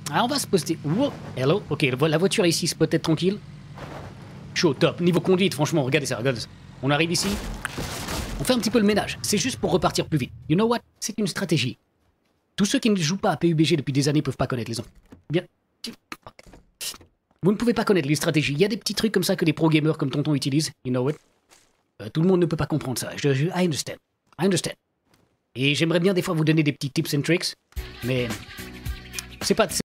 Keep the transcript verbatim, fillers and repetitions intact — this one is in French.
Ah, on va se poster. Wow. Hello. Ok, la voiture est ici, c'est peut-être tranquille. Chaud, top. Niveau conduite, franchement, regardez ça, regardez ça. On arrive ici. On fait un petit peu le ménage. C'est juste pour repartir plus vite. You know what? C'est une stratégie. Tous ceux qui ne jouent pas à P U B G depuis des années peuvent pas connaître les enfants. Bien. Vous ne pouvez pas connaître les stratégies. Il y a des petits trucs comme ça que les pro gamers comme Tonton utilisent. You know what? Euh, tout le monde ne peut pas comprendre ça. Je, je, I understand. I understand. Et j'aimerais bien des fois vous donner des petits tips and tricks. Mais c'est pas...